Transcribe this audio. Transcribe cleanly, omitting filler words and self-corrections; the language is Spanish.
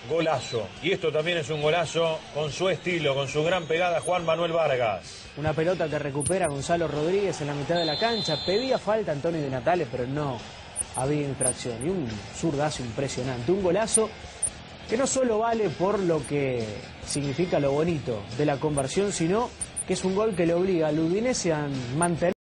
golazo. Y esto también es un golazo con su estilo, con su gran pegada, Juan Manuel Vargas. Una pelota que recupera Gonzalo Rodríguez en la mitad de la cancha. Pedía falta Antonio Di Natale, pero no había infracción. Y un zurdazo impresionante. Un golazo que no solo vale por lo que significa lo bonito de la conversión, sino que es un gol que le obliga al Udinese a mantener